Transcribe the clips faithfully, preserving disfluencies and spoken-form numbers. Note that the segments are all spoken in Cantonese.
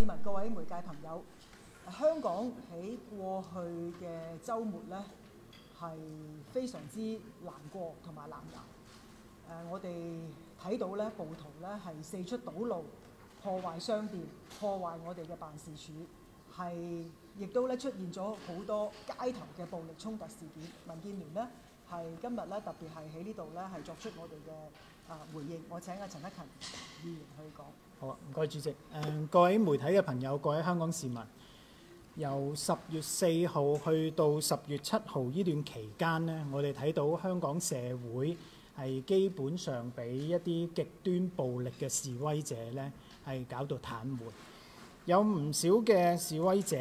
市民、各位媒介朋友，香港喺過去嘅週末呢，係非常之難過同埋難捱。誒，我哋睇到咧，暴徒咧係四出堵路，破壞商店，破壞我哋嘅辦事處，係亦都咧出現咗好多街頭嘅暴力衝突事件。民建聯呢，係今日咧特別係喺呢度咧係作出我哋嘅啊回應。我請阿陳克勤議員去講。 好啊，唔該主席。誒、呃，各位媒體嘅朋友，各位香港市民，由十月四號去到十月七號呢段期間呢，我哋睇到香港社會係基本上俾一啲極端暴力嘅示威者呢係搞到癱瘓，有唔少嘅示威者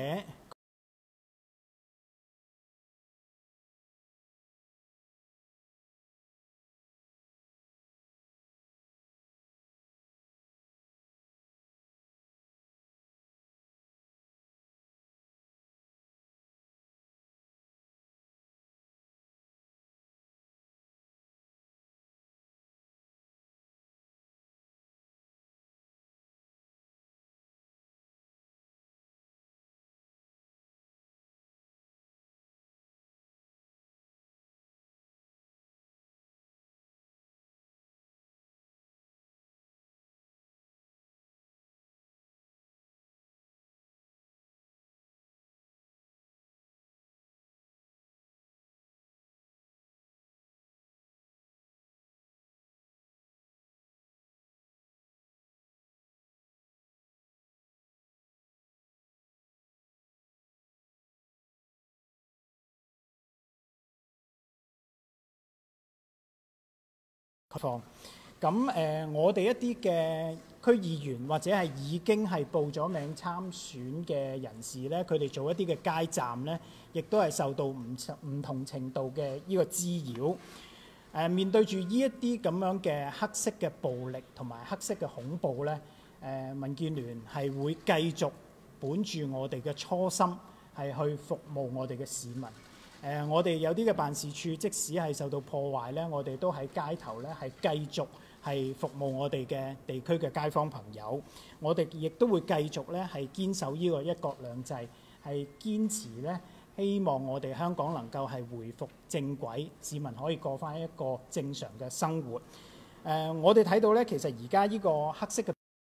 放咁誒，我哋一啲嘅區議員或者係已經係報咗名參選嘅人士咧，佢哋做一啲嘅街站咧，亦都係受到唔唔同程度嘅呢個滋擾。誒、呃，面對住呢一啲咁樣嘅黑色嘅暴力同埋黑色嘅恐怖咧，誒、呃，民建聯係會繼續本住我哋嘅初心，係去服務我哋嘅市民。誒、呃，我哋有啲嘅辦事處，即使係受到破壞咧，我哋都喺街頭咧係繼續係服務我哋嘅地區嘅街坊朋友。我哋亦都會繼續咧係堅守呢個一國兩制，係堅持咧，希望我哋香港能夠係回復正軌，市民可以過返一個正常嘅生活。誒、呃，我哋睇到咧，其實而家呢個黑色嘅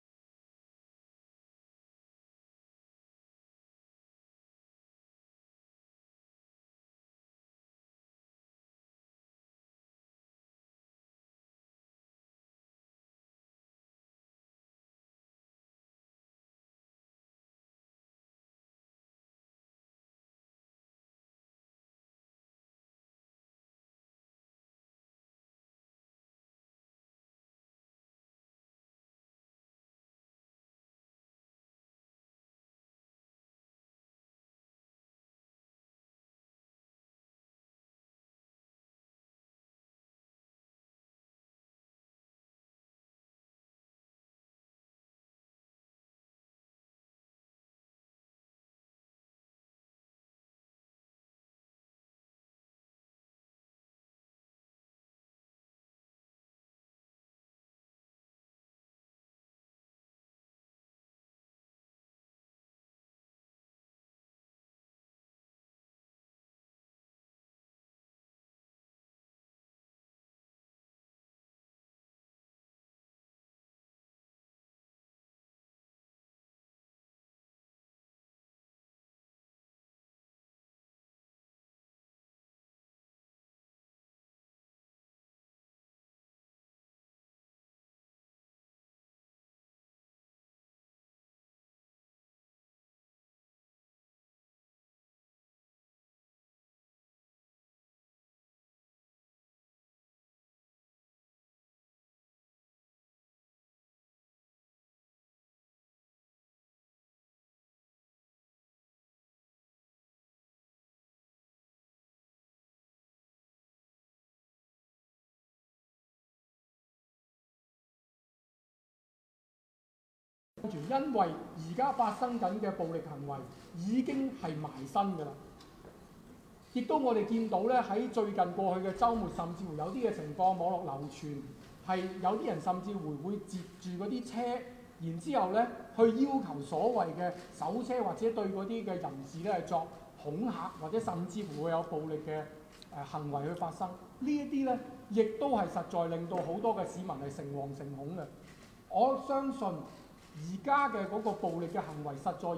因為而家發生緊嘅暴力行為已經係埋身㗎啦，亦都我哋見到咧喺最近過去嘅週末，甚至乎有啲嘅情況網絡流傳，係有啲人甚至乎會截住嗰啲車然之後咧去要求所謂嘅搜車或者對嗰啲嘅人士咧作恐嚇或者甚至乎會有暴力嘅誒行為去發生，呢一啲咧亦都係實在令到好多嘅市民係誠惶誠恐嘅。我相信而家嘅嗰個暴力嘅行為實在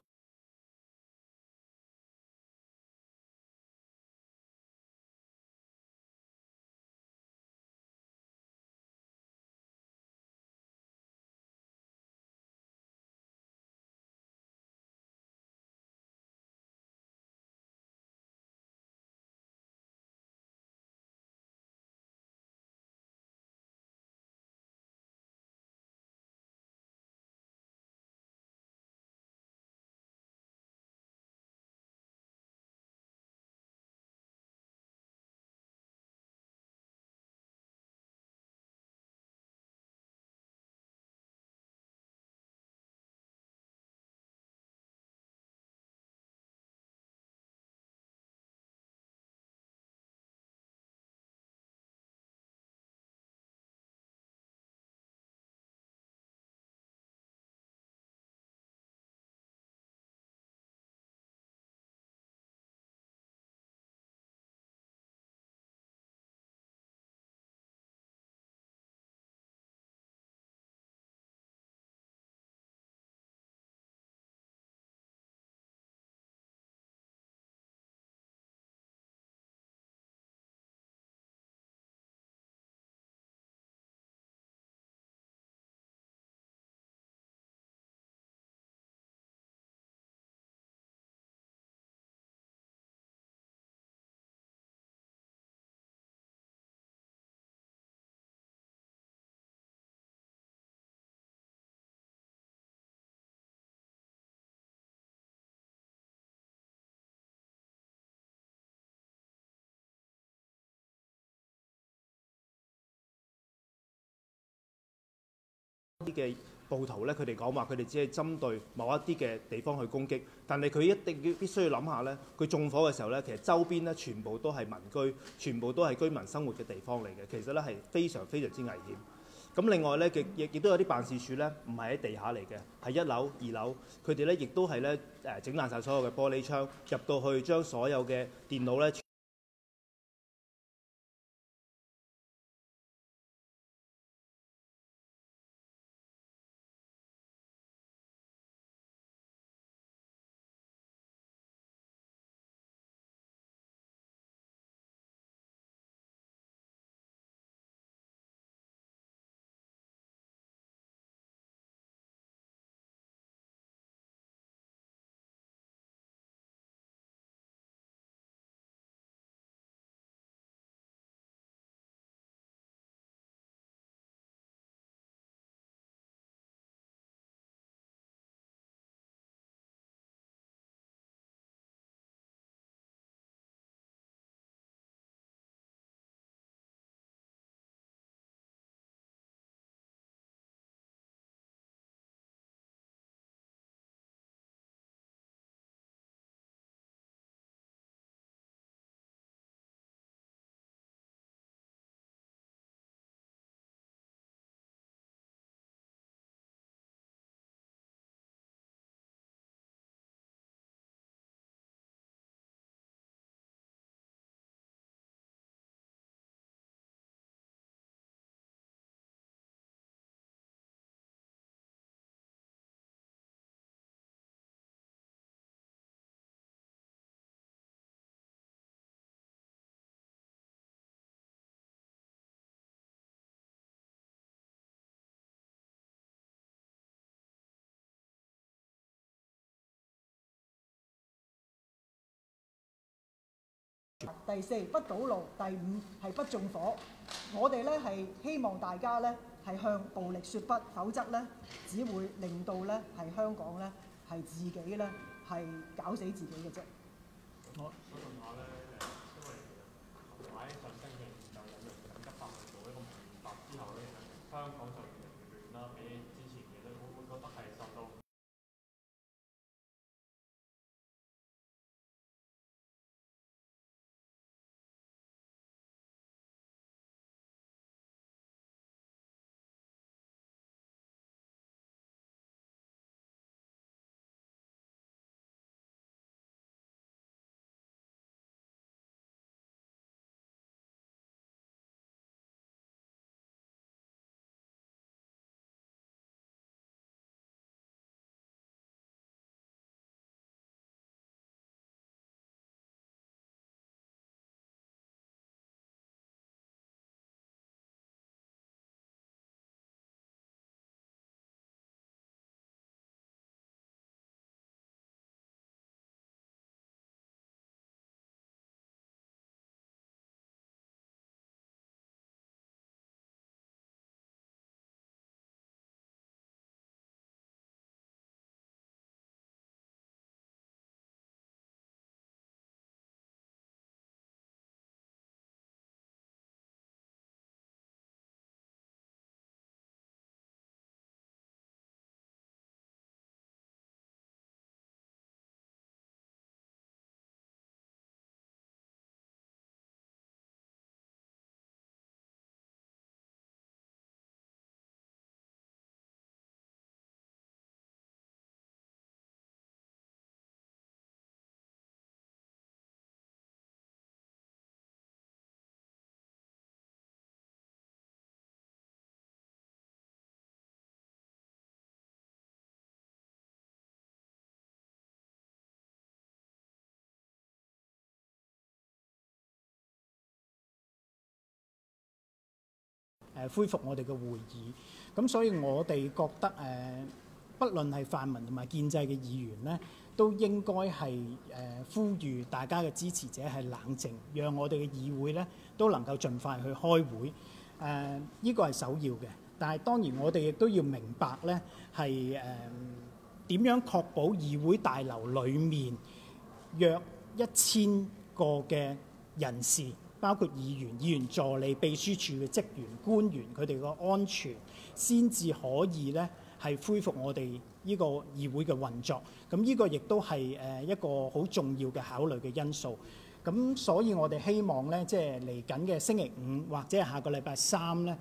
啲嘅暴徒咧，佢哋講話佢哋只係針對某一啲嘅地方去攻擊，但係佢一定要必須要諗下咧，佢縱火嘅時候咧，其實周邊咧全部都係民居，全部都係居民生活嘅地方嚟嘅，其實咧係非常非常之危險。咁另外咧，亦亦都有啲辦事處咧，唔係喺地下嚟嘅，係一樓、二樓，佢哋咧亦都係咧誒整爛晒所有嘅玻璃窗，入到去將所有嘅電腦咧。 第四不堵路，第五係不縱火。我哋咧係希望大家咧係向暴力說不，否則咧只會令到咧係香港咧係自己咧係搞死自己嘅啫。 我想問下咧誒，因為其實近排上星期就引用緊急法去做一個民法之後咧，其實香港就越嚟越亂啦，比之前其實會唔會覺得係受到？ 誒恢復我哋嘅會議。咁所以我哋覺得誒、呃，不論係泛民同埋建制嘅議員咧，都應該係誒、呃、呼籲大家嘅支持者係冷靜，讓我哋嘅議會咧都能夠盡快去開會。誒、呃，呢個係首要嘅。但係當然我哋亦都要明白咧，係誒點樣確保議會大樓裡面約一千個嘅人士，包括議員、議員助理、秘書處嘅職員、官員，佢哋個安全，先至可以咧係恢復我哋呢個議會嘅運作。咁呢個亦都係誒一個好重要嘅考慮嘅因素。咁所以我哋希望咧，即係嚟緊嘅星期五或者係下個禮拜三咧。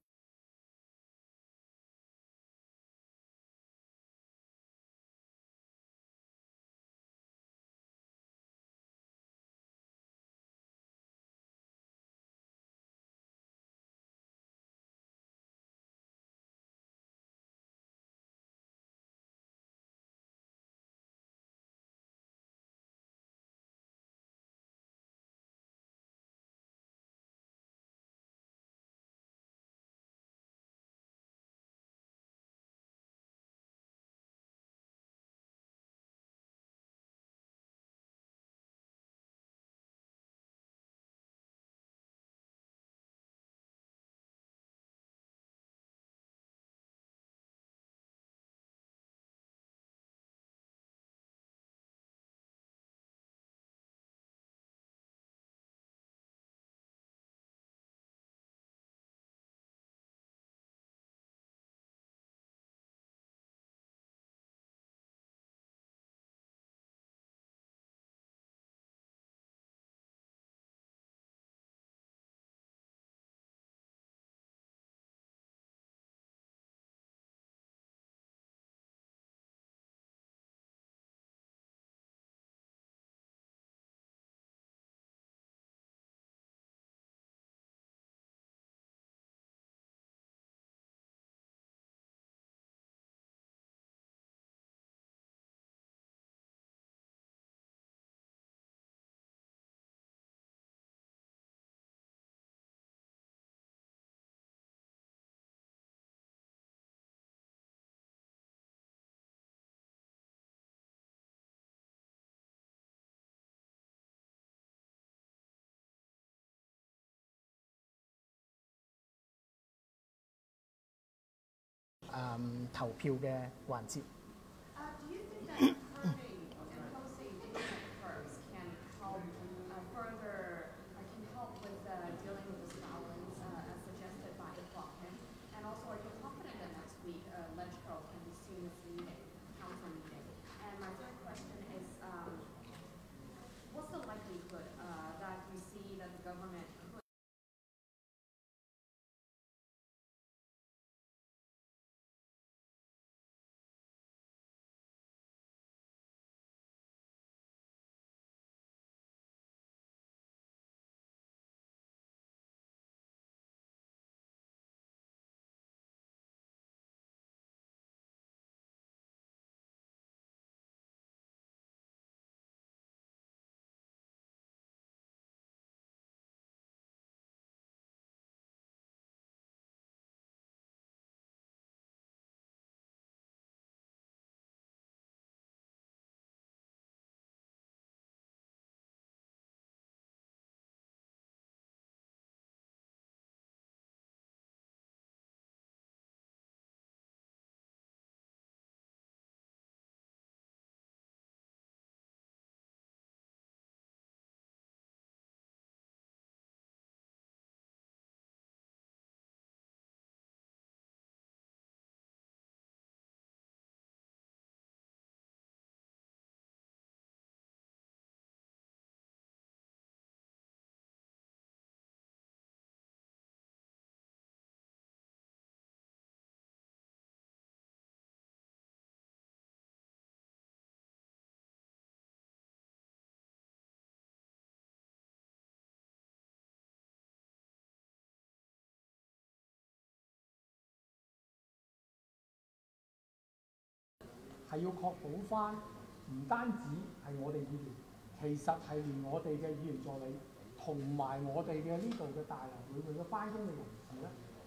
嗯投票嘅環節。 Uh, do you think that curbing and posting things like curbs can help uh, further, uh, can help with uh, dealing with this violence uh, as suggested by Faulkner? And also, are you confident that next week uh, Ledge Curl can be seen this meeting, council meeting? And my third question is, um, what's the likelihood uh, that you see that the government could 係要確保翻，唔單止係我哋議員，其實係連我哋嘅議員助理同埋我哋嘅呢度嘅大樓裏面嘅翻工嘅人士咧，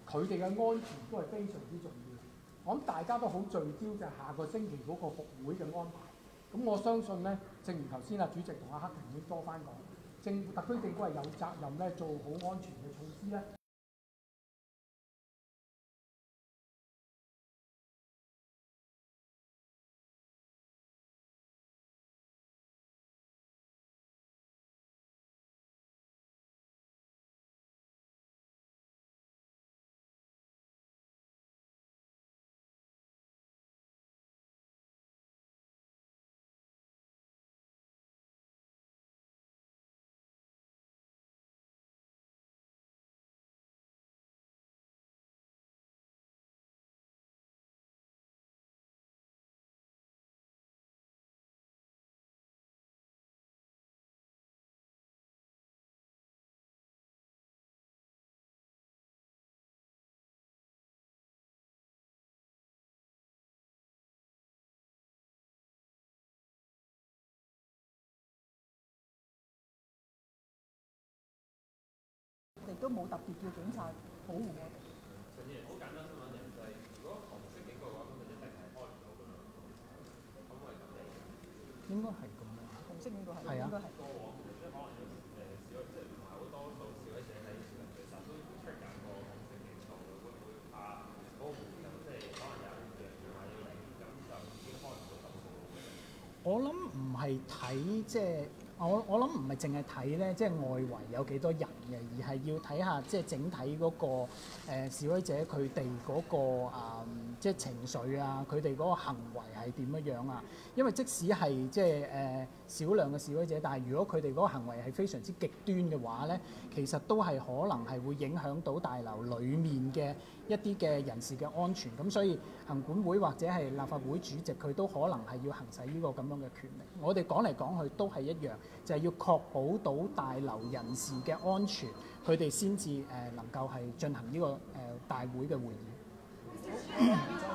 佢哋嘅安全都係非常之重要。我諗大家都好聚焦就係下個星期嗰個復會嘅安排。咁我相信咧，正如頭先啊主席同阿克勤已經多番講，政府特區政府係有責任咧做好安全嘅措施咧。 亦都冇特別叫警察保護我哋。 陳議員好簡單新聞嘅就係，如果紅色警告嘅話，咁就一定係開唔到㗎啦。可唔可以咁理解？ 應該係咁樣。 紅色警告係係啊應該係。 過往即係可能有誒示威，即係唔係好多數示威者喺市民聚集都會出緊個紅色警告，會唔會怕嗰個回音？即係可能有人嘅電話要嚟，咁就已經開唔到十號。 我諗唔係睇即係。我我諗唔係淨係睇咧，即係外圍有幾多人嘅，而係要睇下即係整體嗰個、呃、示威者佢哋嗰個啊、嗯，即係情緒啊，佢哋嗰個行為係點樣樣啊？因為即使係即係誒少量嘅示威者，但係如果佢哋嗰個行為係非常之極端嘅話咧，其實都係可能係會影響到大樓裡面嘅一啲嘅人士嘅安全。咁所以行管會或者係立法會主席佢都可能係要行使呢個咁樣嘅權力。我哋講嚟講去都係一樣。就係要確保到大樓人士嘅安全，佢哋先至誒能夠係進行呢、這個誒、呃、大會嘅會議。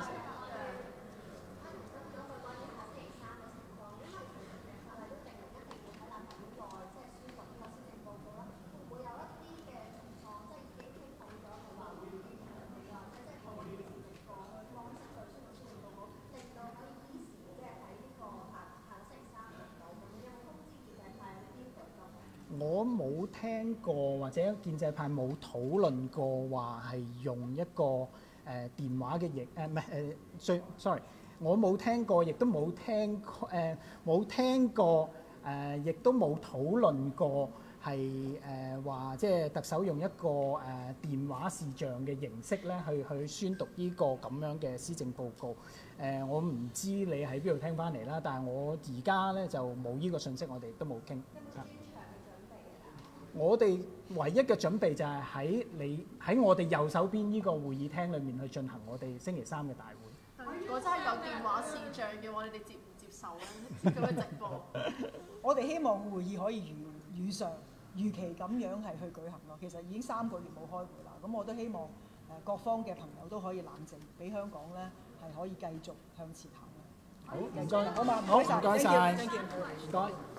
我冇聽過或者建制派冇討論過話係用一個誒、呃、電話嘅形誒唔係誒，sorry，我冇聽過，亦都冇聽誒冇、呃、聽過誒，亦、呃、都冇討論過係誒話即係特首用一個誒、呃、電話視像嘅形式咧去去宣讀呢個咁樣嘅施政報告。誒、呃，我唔知你喺邊度聽翻嚟啦，但係我而家咧就冇呢個信息，我哋都冇傾。我哋唯一嘅準備就係喺你喺我哋右手邊呢個會議廳裏面去進行我哋星期三嘅大會。 如果真係有電話視像嘅話，你哋接唔接受咧？咁樣直播？ 我哋希望會議可以如如常、如期咁樣係去舉行咯。其實已經三個月冇開會啦，咁我都希望誒各方嘅朋友都可以冷靜，俾香港咧係可以繼續向前行。 好，唔該， 好嘛， 好，唔該晒， 唔該。